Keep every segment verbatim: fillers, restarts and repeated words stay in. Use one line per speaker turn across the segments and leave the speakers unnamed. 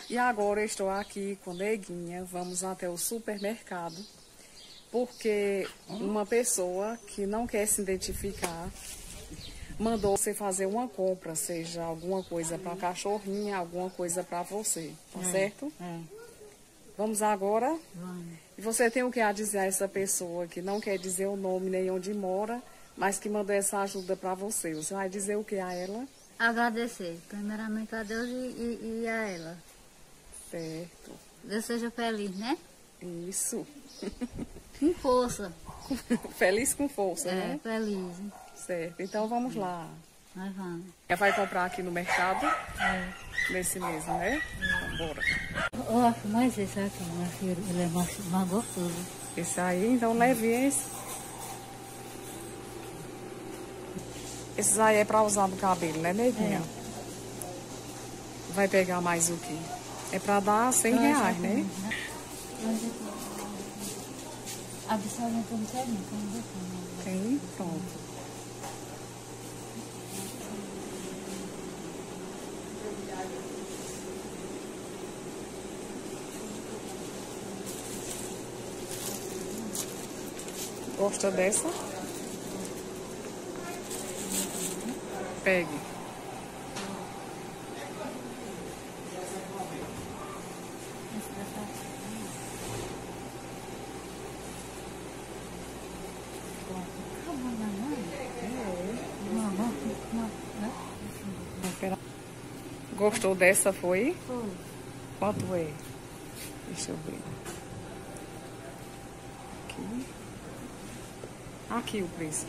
E agora eu estou aqui com Neguinha, vamos até o supermercado, porque uma pessoa que não quer se identificar mandou você fazer uma compra, seja alguma coisa para a cachorrinha, alguma coisa para você, tá é, certo? É. Vamos agora? Vamos. E você tem o que a dizer a essa pessoa que não quer dizer o nome nem onde mora, mas que mandou essa ajuda para você? Você vai dizer o que a ela?
Agradecer, primeiramente a Deus e, e, e a ela.
Certo.
Deus seja feliz, né?
Isso.
Com força.
Feliz com força,
é,
né?
É, feliz.
Certo, então vamos lá.
Nós vamos.
Ela vai comprar aqui no mercado?
É.
Nesse mesmo, né? É. Então, bora.
Eu acho mais esse aqui, minha filha. Ele é mais, mais gostoso.
Esse aí, então leve esse. Esses aí é para usar no cabelo, né, Neguinha? É. Vai pegar mais o quê? É para dar cem reais, né?
Absolutamente não sei não.
Tem? Pronto. Gosta dessa? Pegue. Gostou dessa, foi?
Foi.
Quanto é? Deixa eu ver. Aqui. Aqui o preço.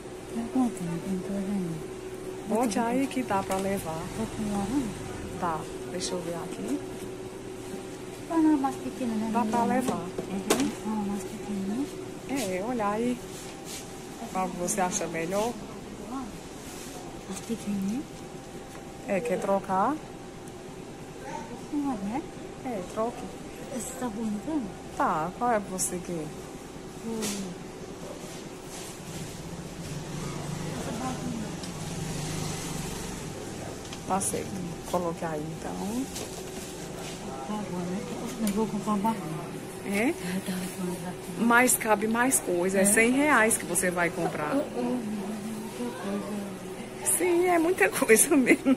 Bote aí que dá pra levar. Tá, deixa eu ver aqui.
Não, mais pequena, né?
Dá pra levar.
Uhum. Não, mais pequena.
É, olha aí. Qual que você acha melhor?
Mais pequenininha.
É, quer trocar?
Não, né?
É, troque.
Esse tá bonito?
Tá, qual é que você quer?
Hum.
Tá certo. Coloque aí, então.
Tá bom, né? Eu vou comprar uma barra.
É? Mas cabe mais coisa. É cem reais que você vai comprar. Sim, é muita coisa mesmo.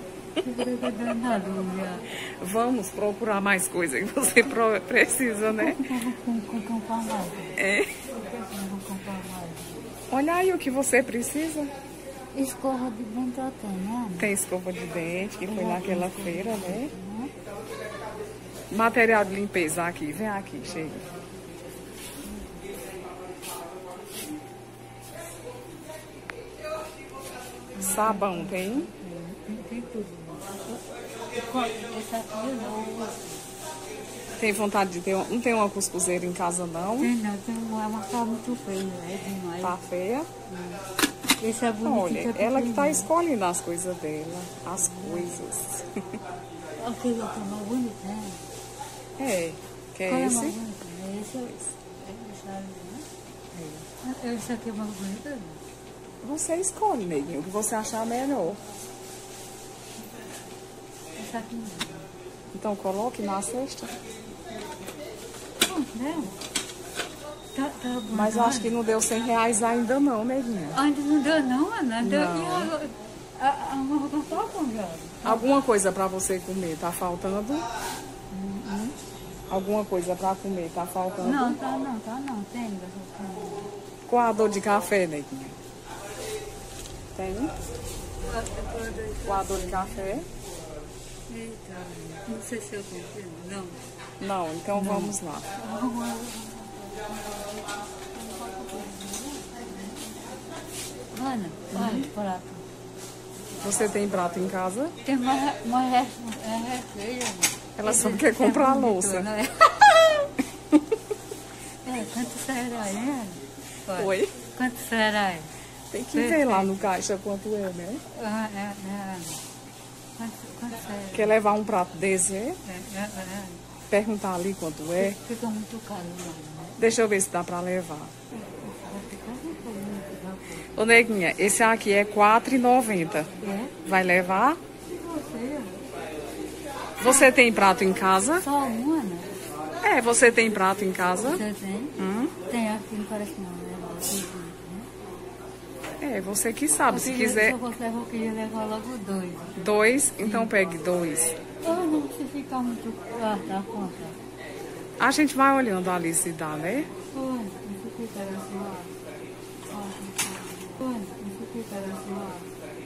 Vamos procurar mais coisa que você precisa, né? É. Olha aí o que você precisa.
Escova de dente eu tenho, né?
Tem escova de dente, que foi naquela feira, né? Material de limpeza aqui. Vem aqui, chega. Sabão tem?
Tem tudo. Essa aqui eu não.
Tem vontade de ter uma... Não tem uma cuscuzeira em casa, não?
Tem não, tem uma, uma tá muito feia, é demais.
Tá feia?
É. Esse é bonito.
Olha, ela que tá escolhendo as coisas dela. As coisas.
Aquele outro é mais bonito, né?
É. Quer
Qual
esse?
É mais bonito? É esse ou esse? Esse, né? É. Esse aqui é mais bonito, né?
Você escolhe, Neguinho, o que você achar melhor.
Esse aqui não.
Então coloque na cesta.
Não, não. Tá, tá bom.
Mas eu acho que não deu cem reais ainda não, Neguinho.
Ainda não deu não, Ana?
Não.
Deu, e a, a, a uma roupa falta, já?
Alguma coisa pra você comer tá faltando?
Uhum.
Alguma coisa pra comer tá faltando?
Não, tá não, tá não. Tem, tem.
Coador de café, Neguinho? Tem? Coador de café?
Eita, não sei se eu comprei, não.
Não, então não. Vamos lá.
Ana, olha, prato.
Você tem prato em casa?
Tem uma, uma refeira.
Ela só quer comprar a louça.
Não é? É, quanto será, né?
Oi?
Quanto será?
Tem que ver lá no caixa quanto é, né?
Ah, é, é. Quanto, quanto será?
Quer levar um prato desse, é?
É, é, é.
Perguntar ali quanto é.
Fica muito caro, não.
Deixa eu ver se dá pra levar. Ô, Neguinha, esse aqui é quatro reais e noventa centavos.
É?
Vai levar? Você tem prato em casa?
Só uma, né?
É, você tem prato em casa?
Você tem?
Hum?
Tem, aqui não parece não, né?
É, você que sabe, se
queria,
quiser...
Se eu fosse levar, eu queria levar logo dois.
Dois? Então pegue dois.
Eu não se ficar muito... Ah, tá, conta.
A gente vai olhando ali se dá, né?
Oi, isso aqui tá assim, ó. Oi, isso aqui tá assim, ó.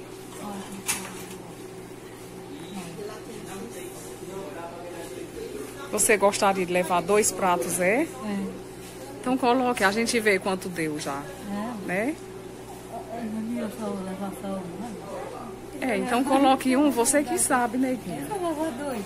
Você gostaria de levar dois pratos, é?
É.
Então coloque, a gente vê quanto deu já,
É?
né?
Não ia só levar só um, né?
É, então coloque um, você que sabe, neguinha.
Eu vou levar dois.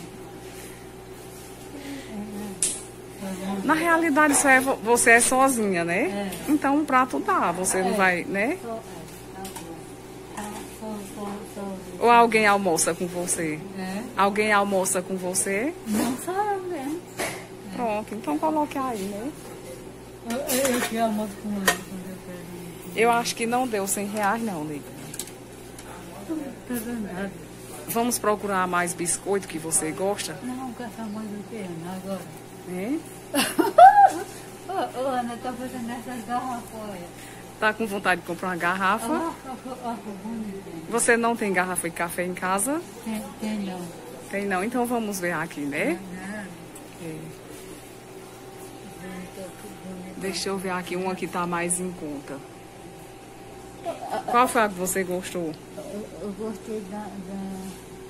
Na realidade, isso é, vo- você é sozinha, né?
É.
Então um prato dá, você não
É.
vai, né?
Só, é, tá bom. Só, só, só, só.
Ou alguém almoça com você?
É?
Alguém almoça com você?
Não só eu mesmo.
Pronto, então coloque aí, né?
Eu, eu, eu que almoço com ele quando eu quero.
Eu acho que não deu cem reais não, neguinha.
Tá danado.
Vamos procurar mais biscoito que você gosta,
Não, gasta mais do que Ana agora.
né?
Ô, ô, Ana, tá fazendo essas garrafas, olha.
Tá com vontade de comprar uma garrafa?
Olha, olha, bonito.
Você não tem garrafa de café em casa?
Tem, tem não.
Tem não, então vamos ver aqui, né?
Não.
É.
Bonito, bonito.
Deixa eu ver aqui uma que tá mais em conta. Qual foi a que você gostou?
Eu, eu gostei da, da...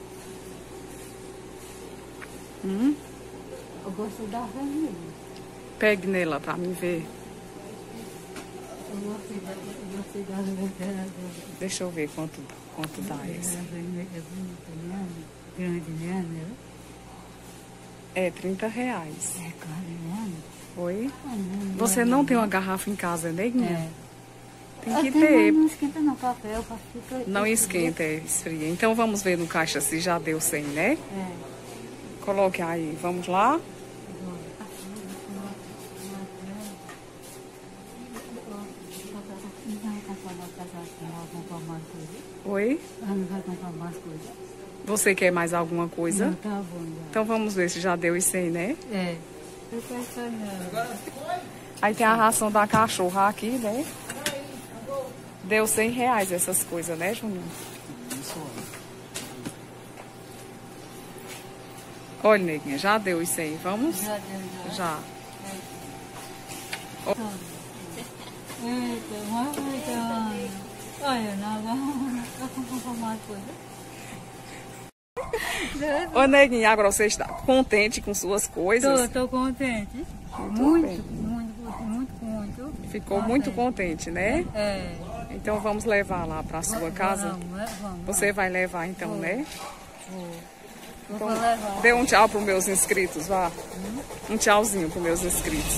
Hum?
Eu gostei da vermelha.
Pegue nela pra mim ver.
Eu gostei da, eu gostei da vermelha.
Deixa eu ver quanto, quanto dá
A
essa.
vermelha é bonita, né? Grande, né?
É trinta reais.
É claro, né?
Oi?
Ah, não,
Você não tem uma garrafa em casa, né, Guinha?
É.
Tem
Ah,
que
tem,
ter.
mas não esquenta não, café, o café fica...
Não esquenta, é esfria. Então vamos ver no caixa se já deu cem, né?
É.
Coloque aí. Vamos lá?
Não vai comprar mais casaco, não vai comprar mais coisa.
Oi?
Ah, não vai comprar mais coisa.
Você quer mais alguma coisa?
Não, tá bom já.
Então vamos ver se já deu os cem, né?
É. Eu quero sonhar.
Aí tem a ração da cachorra aqui, né? Deu cem reais essas coisas, né, Juninho? Olha, neguinha, já deu os cem. Vamos?
Já deu, já.
Já.
Eita, mas então... Olha, não, não vai comprar mais coisa.
Ô, neguinha, agora você está contente com suas coisas?
Tô, tô contente.
Muito
Muito,
bem.
muito, muito, muito.
Ficou
Contente.
muito contente, né?
É.
Então vamos levar lá para sua
Vamos,
casa.
Vamos, vamos.
Você vai levar então,
Vou.
né?
Vou.
Então,
Vou levar.
dê um tchau para os meus inscritos, vá. Um tchauzinho para os meus inscritos.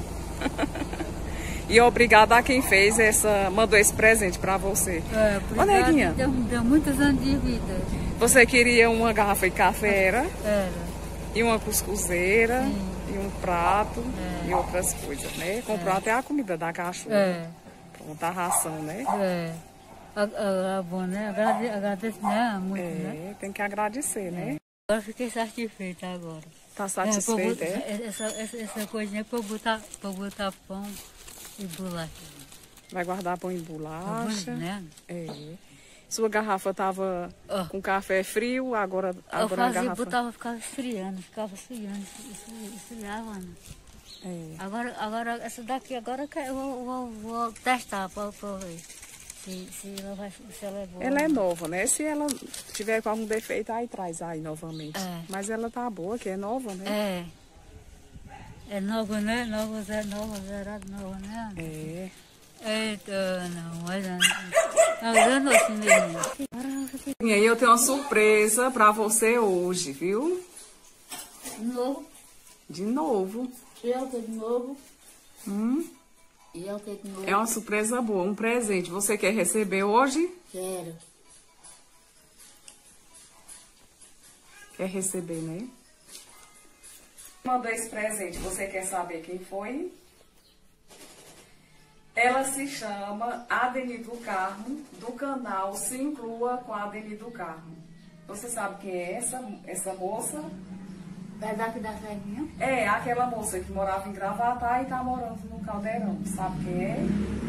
E obrigada a quem fez essa, mandou esse presente para você.
É,
Ô, neguinha,
deu, deu muitos anos de vida.
você queria uma garrafa de café, era?
Era.
E uma cuscuzeira,
Sim.
e um prato,
É.
e outras coisas, né? Comprou até a comida da cachorra.
É.
Pronto, a ração, né?
É. A, a, a bom, né? Agrade, agradeço, né? Muito, né?
É, tem que agradecer, né?
Agora fiquei satisfeita agora.
Tá
É,
satisfeita,
pra eu botar-
é?
essa, essa, essa coisinha para eu botar, pra eu botar pão e bolacha.
Vai guardar pão em
Tá
bolacha.
bonito, né?
É. Sua garrafa tava
Ó.
com café frio, agora,
Eu
agora a
fazia,
garrafa...
botava, ficava esfriando, ficava esfriando, esfri- esfriava, né?
É.
Agora, agora, essa daqui, agora que eu vou, vou, vou testar para ver se, se, ela vai, se ela é boa.
Ela é nova, né? Se ela tiver com algum defeito, aí traz aí novamente.
É.
Mas ela tá boa, que é nova, né?
É. É nova, né? Nova, zero, nova, zerada, nova, né?
É.
Eita, não, mas não. Não, eu não assim mesmo.
E aí eu tenho uma surpresa pra você hoje, viu?
De novo,
De novo.
e eu de novo,
Hum?
e eu de novo.
É uma surpresa boa, um presente. Você quer receber hoje?
Quero.
Quer receber, né? Mandou esse presente. Você quer saber quem foi? Ela se chama Adeni do Carmo, do canal Se Inclua com a Adeni do Carmo. Você sabe quem é essa, essa moça?
É daqui da Serrinha?
É, aquela moça que morava em Gravatá e tá morando no Caldeirão. Sabe quem é?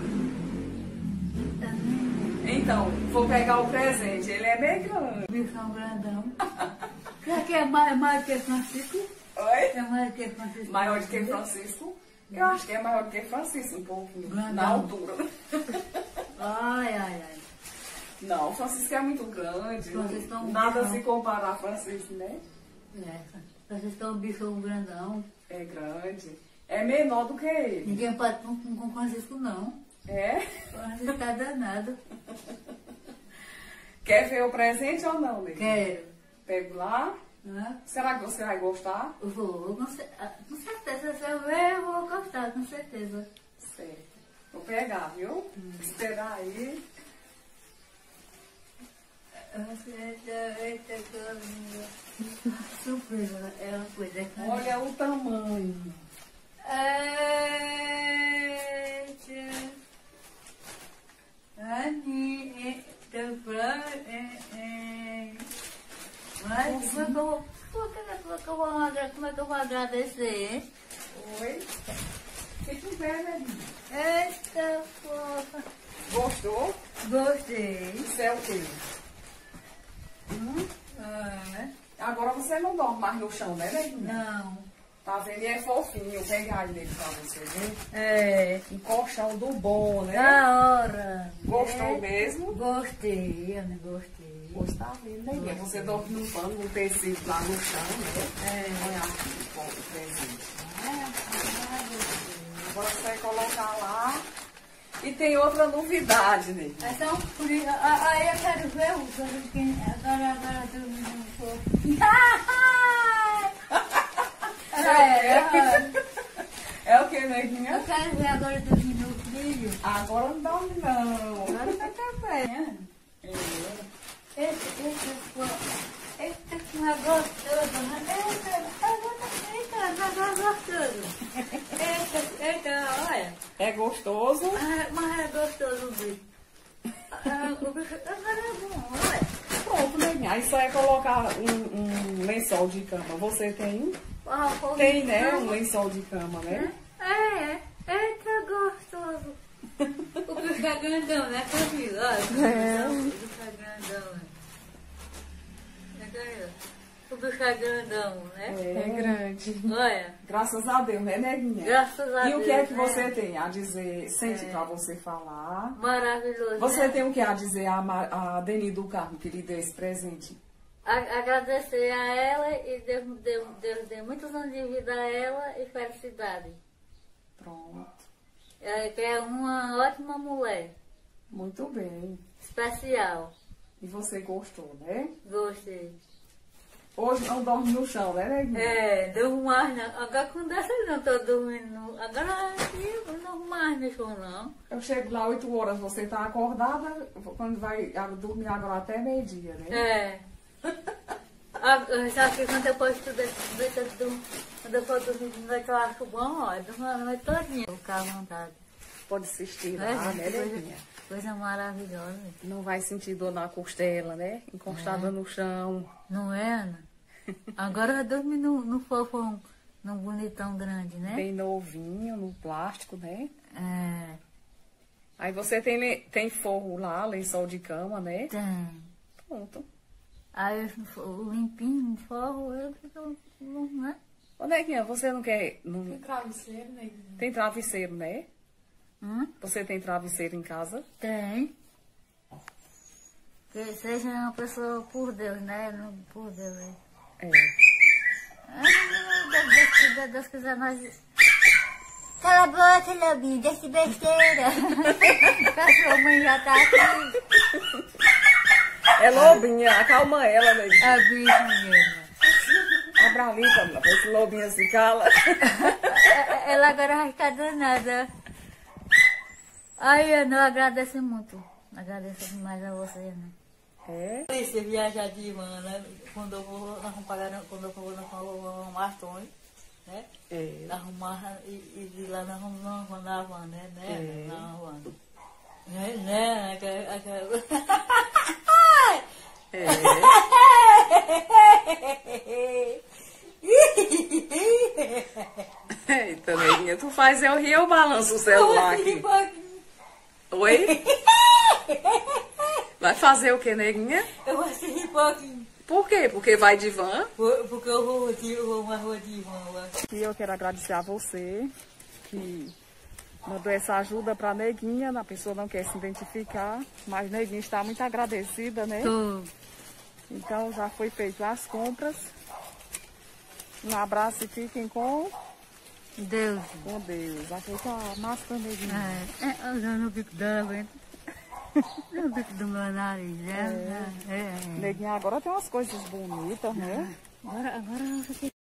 Então, vou pegar o presente. Ele é bem grande.
Bichão grandão. Será que é mais, mais que Francisco?
Oi?
É mais que Francisco?
Maior do que Francisco? Eu acho que é maior do que Francisco, um pouquinho.
Grandão.
Na altura.
Ai, ai, ai.
Não, Francisco é muito grande.
Francisco é um
Nada
bichão.
se compara a Francisco, né?
É, Francisco é um bichão grandão.
É grande. É menor do que ele.
Ninguém pode com, com, com Francisco, não.
É?
Francisco tá danado.
Quer ver o presente ou não, Lê?
Quero.
Pego lá.
Né?
Será que você vai gostar?
Eu vou, com, cer- ah, com certeza. Se eu ver, eu vou gostar, com certeza.
Certo. Vou pegar, viu? Hum. Esperar aí.
Eita, eita, coisinha. Surpresa, é uma coisa que...
Olha o tamanho.
Eita. Ani, eita, pra... Mas como é que eu vou... Como é que eu vou agra- como é que eu vou agradecer, hein?
Oi? Fica em pé, né?
Eita, fofa.
Gostou?
Gostei.
Isso é o quê?
Hum? Ah,
Agora você não dorme mais no chão, né, Neguinha?
não.
Tá vendo? E é fofinho. Vou pegar ele pra você ver.
É.
Um colchão do bom, né?
Da hora.
Gostou
É.
mesmo?
Gostei, Ana, gostei.
Gostar mesmo, Neguinha. Você dorme num pano, num tecido lá no chão, né?
É.
Olha aqui o presente.
Ah,
Agora você vai colocar lá. E tem outra novidade, né?
então, por isso, a- aí eu quero ver o que agora, agora dormindo no corpo.
É o que, Neguinha?
Eu quero ver agora dormindo no filho.
Agora não dorme, não.
Agora vai estar bem.
É.
Esse, esse, esse que não é gostoso, né? Eita, eita, não é gostoso. Eita, eita, olha.
É gostoso?
Ah, mas é gostoso o bicho. Ah, o bicho agora é bom, olha.
Pronto, Neguinha. Aí só é colocar um, um lençol de cama. Você tem?
Ah, o
Tem, né?
bicho-
Um lençol de cama, né?
É, é. Eita, gostoso. O bicho é grandão, né, comigo? Olha, o bicho é grandão, né? O bicho é grandão, né?
É grande.
Olha,
Graças a Deus, né, Neguinha?
graças a
E
Deus.
o que é que
né?
você tem a dizer? Sente pra você falar.
Maravilhoso.
Você
né?
tem o que a dizer a, Ma- a Deni do Carmo, que lhe deu esse presente?
A- Agradecer a ela e Deus, Deus, Deus dê muitos anos de vida a ela e felicidade.
Pronto.
É, que é uma ótima mulher,
Muito bem.
especial.
E você gostou, né?
Gostei.
Hoje não dorme no chão, né, Neguinha?
É, durmo mais não. Agora com dessa eu não tô dormindo. no- Agora eu não durmo mais no chão, não.
Eu chego lá oito horas, você tá acordada, quando vai a- dormir agora até meio-dia, né?
É. Ah, sabe que quando eu posso estudar, quando eu for dormir de noite, eu acho bom, ó, eu durmo a noite todinha. Vou ficar à vontade.
Pode se estirar,
É,
né,
coisa,
Neguinha?
coisa maravilhosa.
Não vai sentir dor na costela, né? Encostada no chão.
Não é, Ana? Agora eu dormi no, no fofão, num bonitão grande, né?
Bem novinho, no plástico, né?
É,
Aí você tem, le- tem forro lá, lençol de cama, né?
tem.
Pronto.
Aí eu- o limpinho, no forro, eu fico, né?
Ô, Neguinha, você não quer... Não...
Travesseiro, Neguinha.
Tem travesseiro, né?
Hum?
Você tem travesseiro em casa?
Tem. Que seja uma pessoa por Deus, né? Não por Deus. né?
É.
Ah, Deus, Deus, quiser, Deus quiser, nós... Cala a boca, Lobinho, deixa besteira. A sua mãe já tá aqui.
É lobinha, acalma ela, Neguinha.
É bicho mesmo.
Abra ali, Camila, pra esse lobinho se cala.
Ela agora vai ficar danada. Ai, Ana, eu agradeço muito. Agradeço demais a você, Ana.
É?
Você viajar de manhã, né? Quando eu vou, nós vamos pagar, quando eu vou, nós vamos arrumar as tons, né?
É.
Arrumar e, e de lá nós vamos nós vamos na van, né? né?
É.
Na van. Né? né? Aquela- aquela-
É. Neguinha? Tu faz eu rir, eu balanço o celular aqui. Oi? Vai fazer o que, Neguinha?
Eu vou assistir pouquinho.
Por quê? Porque vai de van?
Porque eu vou, eu vou uma rua de van lá.
E eu quero agradecer a você que mandou essa ajuda pra Neguinha. A pessoa não quer se identificar, mas Neguinha está muito agradecida, né?
Tô.
Então já foi feito as compras. Um abraço e fiquem com
Deus.
Com Deus. Ajeita a máscara, Neguinha.
É, é, eu no bico dela, aguento. No bico do meu nariz, né? É. É.
Neguinha agora tem umas coisas bonitas, né?
Agora, agora eu fiquei.